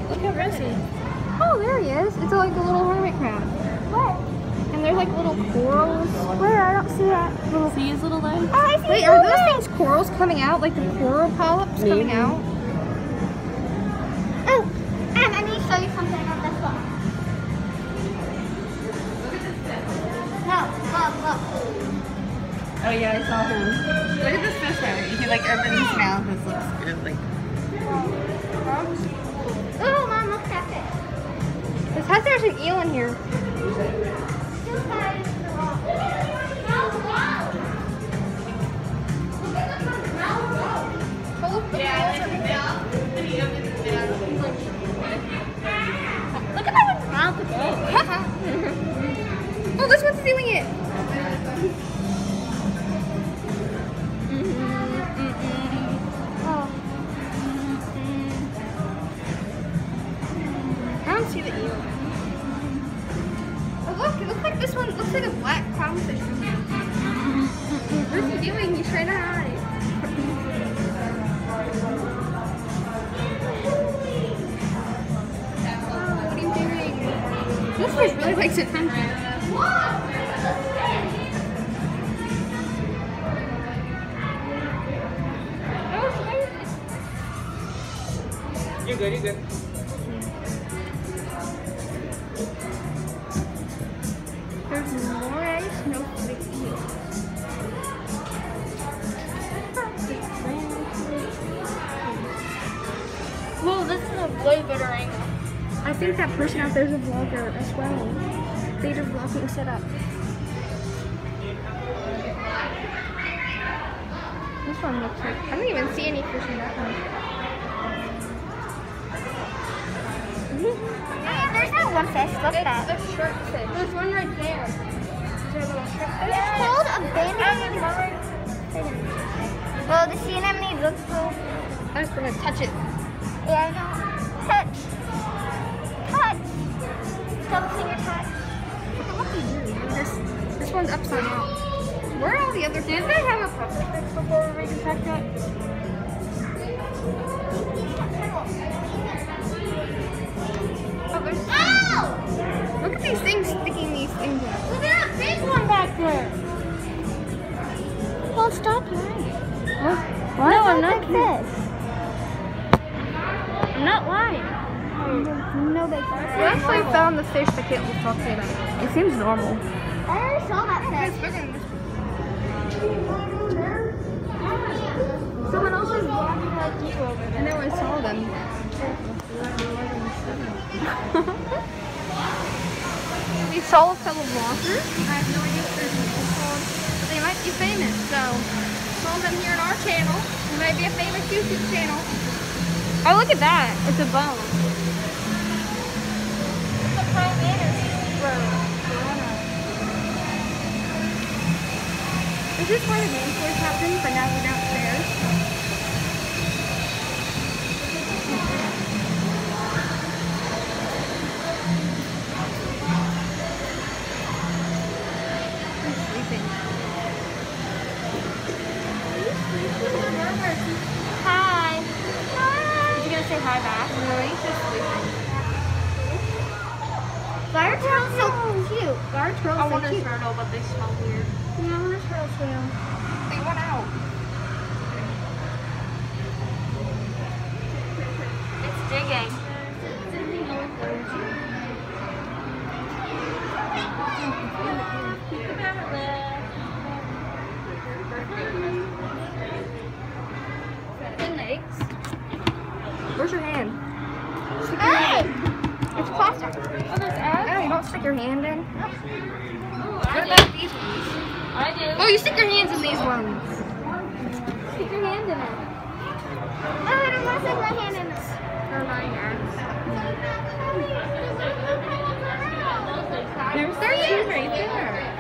Look at Rosie. Oh, there he is. It's like a little hermit crab. What? And there's like little corals. Where? I don't see that. Little... See his little legs? Oh, I see. Wait, are those things corals coming out? Like the coral polyps coming out? Oh, I need to show you something on this one. No, look. Oh yeah, I saw him. Look at this fish there. You can like open his mouth. This looks good. Like. Oh, Mom, look at that fish. It says there's an eel in here. Look at that one's mouth again. Oh, this one's doing it. Oh. I don't see the eel. Oh, look, it looks like this one looks like a black clownfish from here. What's he doing? He's trying to hide. What are you doing? This fish really likes attention. You're good. You're good. There's more ice, no big eel. Whoa, this is a way better angle. I think that person out there is a vlogger as well. They just vlogging set up. This one looks like I don't even see any fish in that one. Hey, there's that one fish. Look at that. It's a shrimp fish. There's one right there. Is there a little shrimp fish? It's called a banded. Well, the sea anemone looks cool. I'm just gonna touch it. Yeah, I know. Touch. Double finger touch. What do you do? This one's upside down. Where are all the other things? Did they have a puffer fish before we can check that? Oh, there's. Ow! Look at these things sticking these things out. Look at that big one back there. Well, stop lying. Why? No, I'm not. This. I'm not lying. No big fish. We actually found the fish that Kate was talking about. It seems normal. I already saw that It's fish. bigger than this. Someone else is vlogging like you over there. I know, I saw them. We saw a fellow vlogger. I have no idea what their name is called, but they might be famous. So, saw them here on our channel. It might be a famous YouTube channel. Oh, look at that. It's a bone. It's a prime manatee. Is this where the dinosaurs happened, but now we're downstairs? He's sleeping. Hi. Is he gonna say hi back? No, he's just sleeping. Fire turtle's so cute. Our turtles I want are a cute. turtle, but they smell weird. Yeah, I want a turtle too. They went out. It's digging. The legs. Where's your hand? Stick your Hey! hand in. It's plastic. Oh, there's eggs? Oh, you don't stick your hand in? Ooh, What I about these ones? do. I do. Oh, you stick your hands in these ones. Stick your hand in it. Oh, I don't want to stick my hand in this. Or my hands. There's two right there.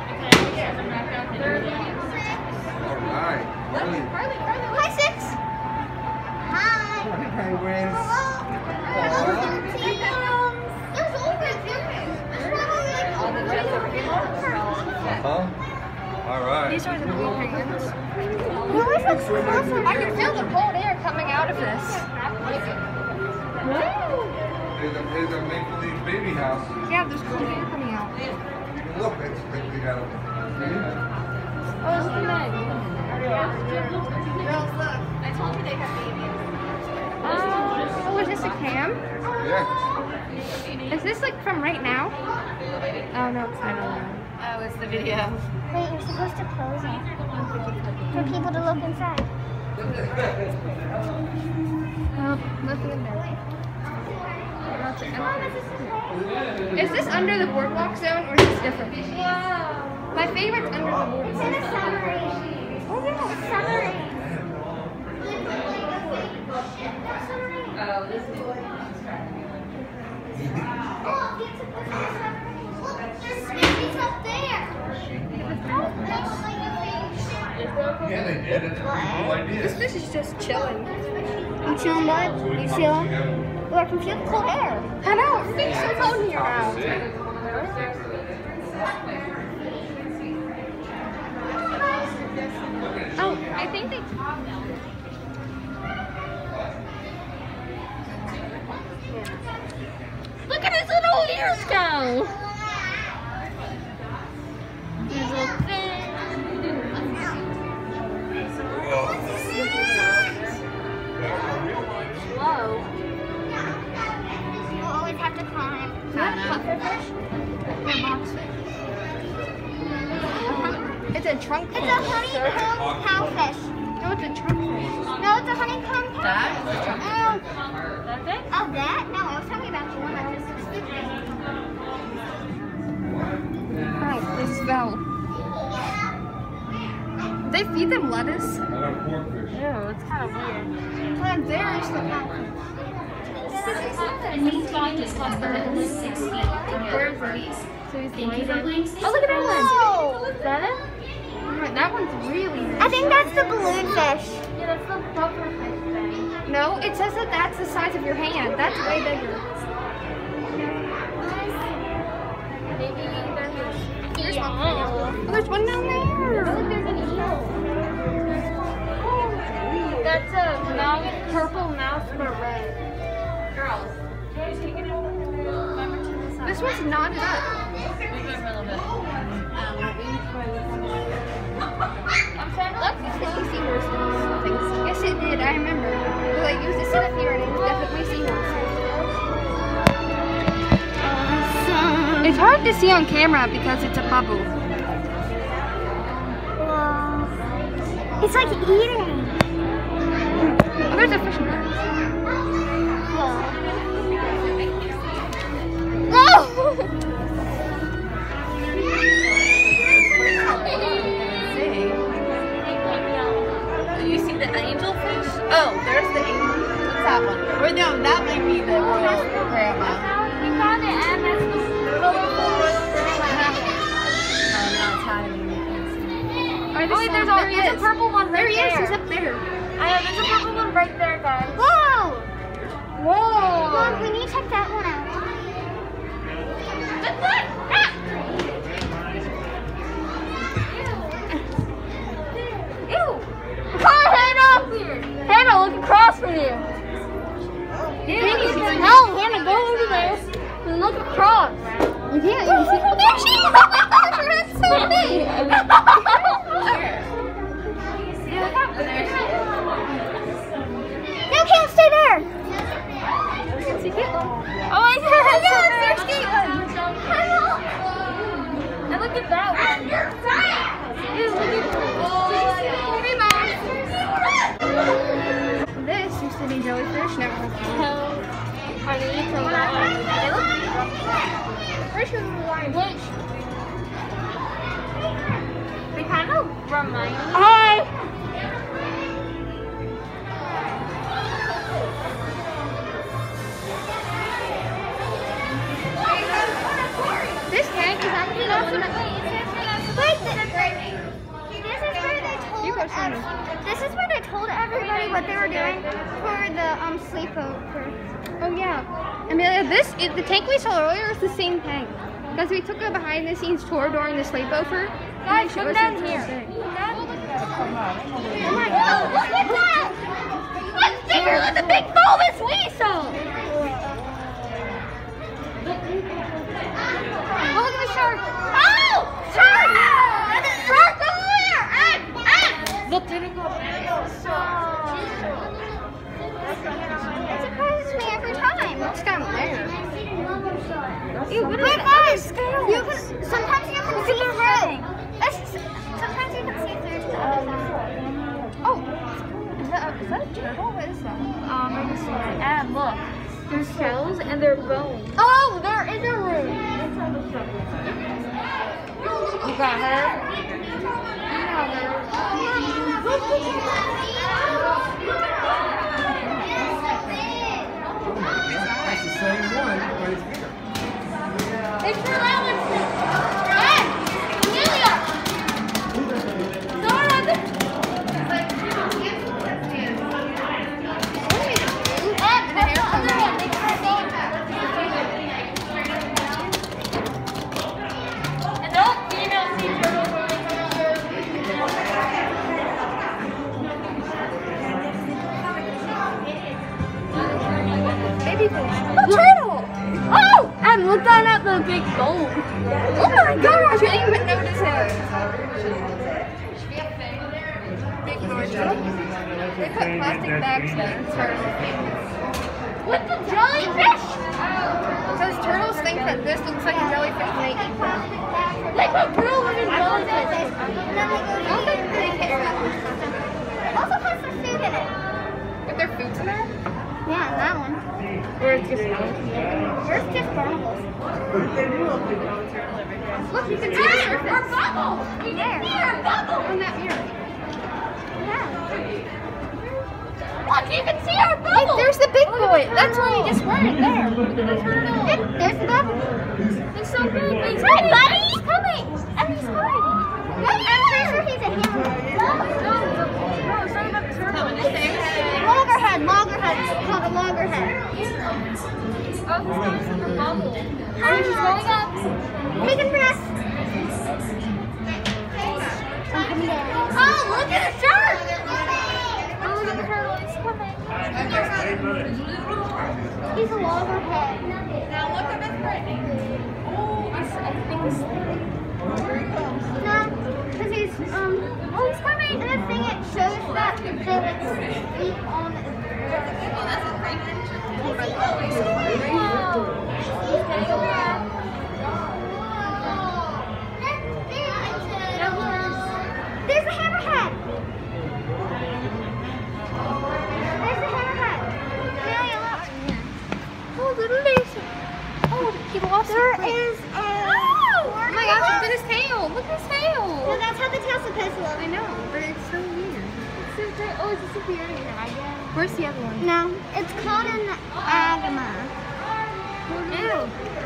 Alright. Hi, Six. Hi. Penguins. Alright. These are the blue penguins. You always look so awesome. I can feel the cold air coming out of this. Hey, is a make-believe baby house. Yeah, there's cool things coming out. Look, it's like we got a... Oh, it's the Meg. Girls, look. I told you they have babies. Oh, is this a cam? Yeah. Is this like from right now? Oh no, it's not. Oh, it's the video. Wait, you're supposed to close it for people to look inside. Oh, nothing in there. Is this under the boardwalk zone or is this different? Wow. My favorite's under the boardwalk It's zone. in a submarine. Oh yeah, a submarine. Oh, this is Look, there's species up there. Yeah, they did. It's a cool idea. This fish is just chilling. You chilling, bud? You chilling? Look, I can feel the cold air. I know, it's so cold in here now. Oh, I think they. Look at his little ears go. His little thing. Whoa. We'll always have to climb. Is that a pufferfish? Or a boxfish? It's a trunk. It's a honeycomb cowfish. No, it's a trunk fish. No, it's a honeycomb cowfish. that. That's it? Oh, that? No, I was talking about the one that just Oh, they smell. They feed them lettuce. I love porkfish. Ew, it's kind of weird. And there's the cowfish. And we find is less than 6 feet. Where is it? So he's Thank you for playing. Oh, look at that one. Oh, Is that it? Alright, that one's really nice. I think that's the balloon fish. Yeah, that's the pufferfish thing. No, it says that that's the size of your hand. That's way bigger. Maybe there's one. Oh, there's one down there. Look, there's an eel. That's a purple mouse but red. Girls, This one's knotted up. move over a little bit. I'm saying, look, it's the seahorse things. Yes, it did. I remember. Well, I used it set up here, and it was definitely seahorses. It's hard to see on camera because it's a bubble. Wow. It's like eating. Oh, there's a fish. Oh! You see the angelfish? Oh, there's the angel. What's that one? Or no, that might be the royal grandma. We found it, and that's the Oh, no, it's hiding. Oh, wait, there's a purple one right there. There he is. He's up there. I know, there's a purple one right there, guys. Whoa! Whoa. Mom, we need to check that one out. Look, look! Ah! Ew. Hi, Hannah. Hannah, look across from you. No, Hannah, go over there. And look across. You can't even see. Oh, there she is! That's so big! No, can't stay there! Oh my God! Yes, there's Caitlin! And look at that one. Ew, look at this used to be jellyfish. Now I need to laugh. They look. Where's your line? They kind of remind me. Hi. This tank is actually not so much. This is where they told everybody what they were doing for the sleepover. Oh yeah, Amelia, the tank we saw earlier is the same tank because we took a behind-the-scenes tour during the sleepover. Guys, come down here. Oh my God! Look at that! That's bigger than the big bulbous we saw. got It surprises me every time. What's down there? Ew, what is that? You can, sometimes you can see through. Sometimes you can see through to the other side. Oh, is that a turtle? What is that? I just saw it. And look, there's shells and their bones. Oh, there is a room. You got her? That's the same one, but it's bigger. It's for that one. Amelia! Dora, adult female sea turtle. Baby fish. The turtle! Oh! And look down at the big bone. Oh my gosh! I didn't even notice it. Big turtle. They put plastic bags in turtle. What the jellyfish? Because turtles think that this looks like a jellyfish and they eat them. They put turtles in jellyfish. I don't think they care. Also has some food in it. If there food's in there? Yeah, that one. Or it's just jellyfish. Yours just barnacles. Look, you can see the surface. Our bubble! We can see our bubble on that mirror. Yeah. Look, you can see our bubble! Hey, there's the big boy. That's why we just weren't there. There's the bubble. It's so big. He's Hey, buddy! He's coming! And he's coming. I'm pretty sure he's a hammerhead. No, it's not about the turtle. Loggerhead. It's called a loggerhead. Oh, he's going to the bubble. Oh, he's going up. Take him breath. Oh, look at the shark! Oh, look at the turtle. It's coming. He's a loggerhead. Now look at this Brittany. Oh, I think it's... No, because he's, oh, he's coming. And the thing, it shows that they like sleep on the There's the hammerhead. There's the hammerhead. Amelia, look. Oh, little laser. Oh, he lost There it. is a... Oh my gosh, look at his tail. Look at his tail. No, that's how the tail's supposed to look. I know, but it's so weird. It's so tight. Oh, it's a superior, I guess. Where's the other one? No, it's called an agama. Ew.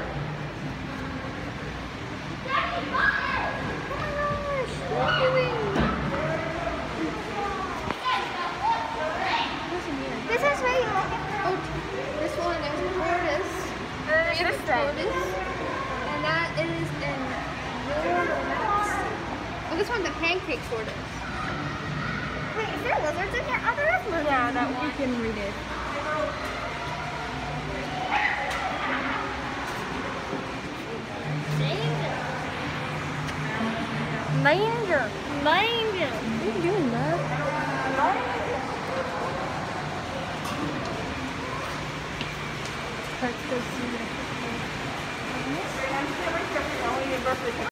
This is where you look at. Oh, this one is a tortoise. We have a tortoise. And that is an oh, this one's a pancake tortoise. Wait, is there lizards in here? Oh, there is lizards. Yeah, that one. You can read it. Manger. Manger. What are you doing, love? Let's go see it.